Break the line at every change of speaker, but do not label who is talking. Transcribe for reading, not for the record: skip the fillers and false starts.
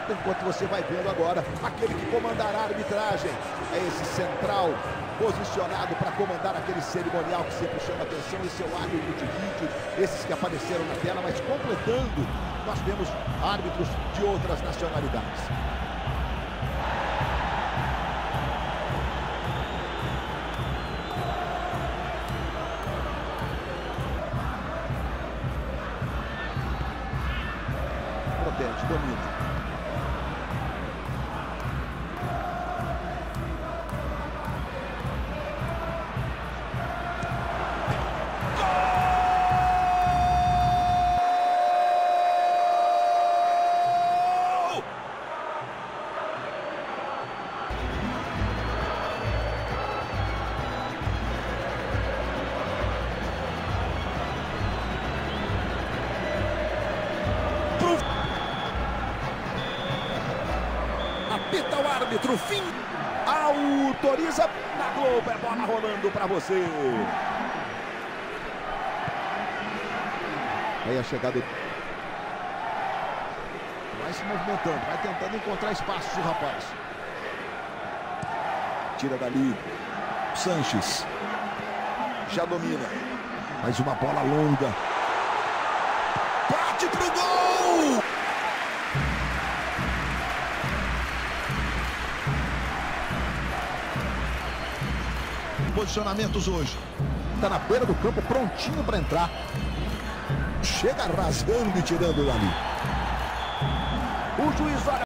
alerta enquanto você vai vendo agora aquele que comandará a arbitragem. É esse central posicionado para comandar aquele cerimonial que sempre chama atenção. Esse é o árbitro de vídeo, esses que apareceram na tela, mas completando, nós temos árbitros de outras nacionalidades. Protege, domina. Apita o árbitro, fim, autoriza na Globo, é bola rolando para você. Aí a chegada, vai se movimentando, vai tentando encontrar espaço o rapaz. Tira dali, Sanches, já domina, mais uma bola longa, bate pro gol! Posicionamentos hoje. Está na beira do campo, prontinho para entrar. Chega rasgando e tirando dali. O juiz olha.